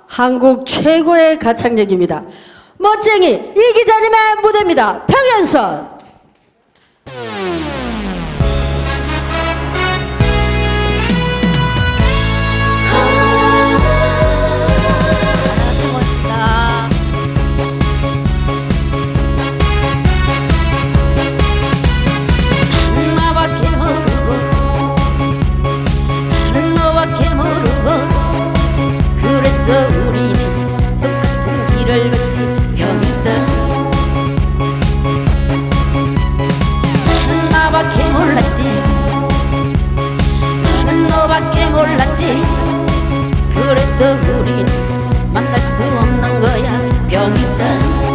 한국 최고의 가창력입니다. 멋쟁이 이 기자님의 무대입니다. 평연선. 우리는 똑같은 길을 걷지 평행선. 나는 나밖에 몰랐지. 나는 너밖에 몰랐지. 그래서 우리는 만날 수 없는 거야 평행선.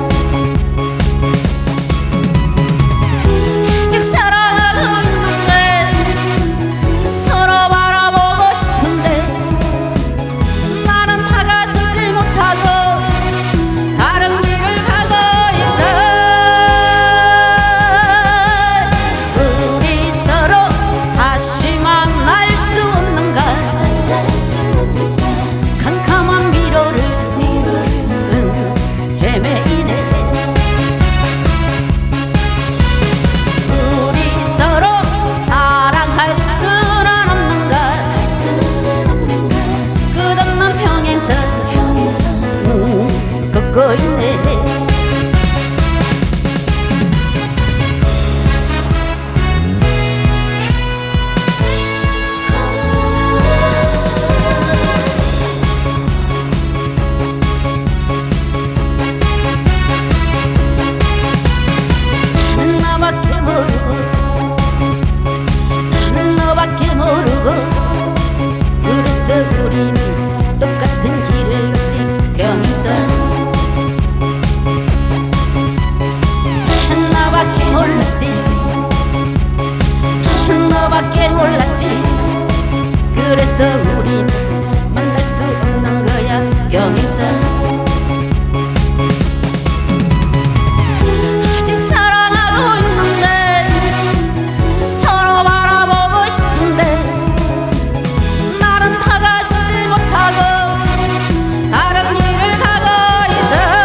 아직 사랑하고 있는데 서로 바라보고 싶은데 다른 길을 가고 있어. 우리 서로 다시 만날 수 없는가. 캄캄한 미로를 헤매이네. 우리 서로 사랑할 수는 없는가. 끝없는 평행선 걷고 있네. 나는 나밖에 모르고 나는 너밖에 모르고 그래서 우리는 똑같은 길을 걷지 평행선. 몰랐지. 나는 너밖에 몰랐지. 그래서 우린 만날 수 없는 거야 평행선. 아직 사랑하고 있는데 서로 바라보고 싶은데 나는 다가서지 못하고 다른 길을 가고 있어.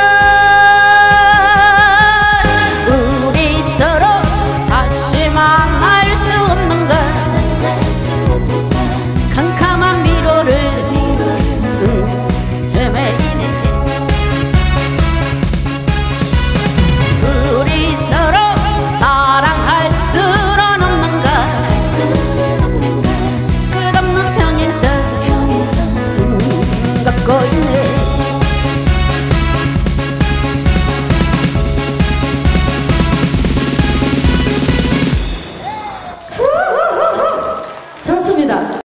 서로 다시 만날 수 없는가. 캄캄한 미로를 헤매이네. 우리 서로 사랑할 수는 없는가. 끝없는 평행선 걷고 있네.